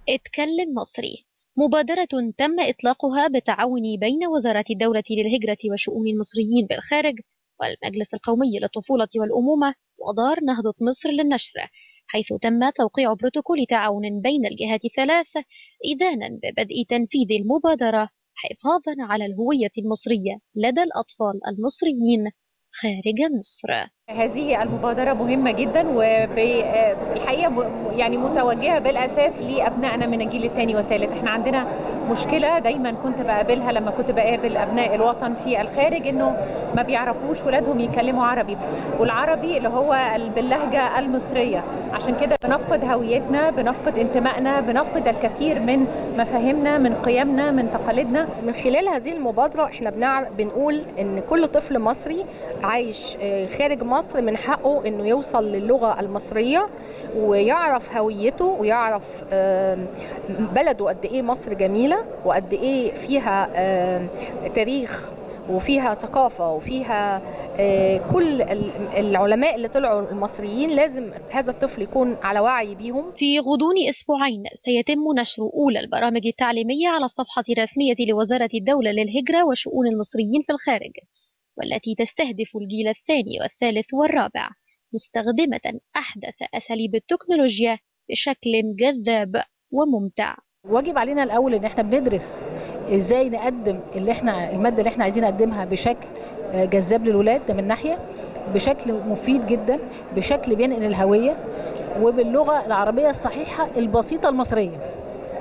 اتكلم مصري، مبادرة تم إطلاقها بالتعاون بين وزارة الدولة للهجرة وشؤون المصريين بالخارج والمجلس القومي للطفولة والأمومة ودار نهضة مصر للنشر، حيث تم توقيع بروتوكول تعاون بين الجهات الثلاث إذانا ببدء تنفيذ المبادرة حفاظا على الهوية المصرية لدى الأطفال المصريين خارج مصر. هذه المبادرة مهمة جدا وبالحقيقة يعني متوجهة بالأساس لأبنائنا من الجيل الثاني والثالث. احنا عندنا مشكلة دايما كنت بقابلها لما كنت بقابل أبناء الوطن في الخارج، إنه ما بيعرفوش ولادهم يتكلموا عربي، والعربي اللي هو باللهجة المصرية. عشان كده بنفقد هويتنا، بنفقد انتمائنا، بنفقد الكثير من مفاهيمنا، من قيمنا، من تقاليدنا. من خلال هذه المبادرة احنا بنقول ان كل طفل مصري عايش خارج مصر من حقه انه يوصل للغة المصرية ويعرف هويته ويعرف بلده قد ايه مصر جميلة وقد ايه فيها تاريخ وفيها ثقافة وفيها كل العلماء اللي طلعوا المصريين لازم هذا الطفل يكون على وعي بيهم. في غضون أسبوعين سيتم نشر أولى البرامج التعليمية على الصفحة الرسمية لوزارة الدولة للهجرة وشؤون المصريين في الخارج، والتي تستهدف الجيل الثاني والثالث والرابع، مستخدمة أحدث أساليب التكنولوجيا بشكل جذاب وممتع. واجب علينا الاول ان احنا بندرس ازاي نقدم الماده اللي احنا عايزين نقدمها بشكل جذاب للولاد، ده من ناحيه، بشكل مفيد جدا، بشكل بينقل الهويه وباللغه العربيه الصحيحه البسيطه المصريه.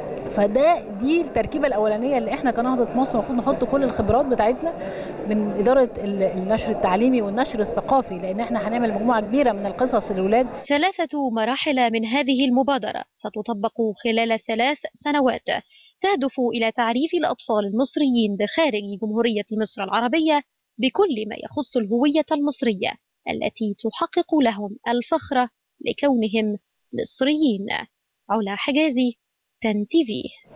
دي التركيبه الاولانيه اللي احنا كنهضه مصر المفروض نحط كل الخبرات بتاعتنا من اداره النشر التعليمي والنشر الثقافي، لان احنا هنعمل مجموعه كبيره من القصص للاولاد. 3 مراحل من هذه المبادرة ستطبق خلال 3 سنوات، تهدف إلى تعريف الأطفال المصريين بخارج جمهورية مصر العربية بكل ما يخص الهوية المصرية التي تحقق لهم الفخر لكونهم مصريين. علا حجازي، تن تي في.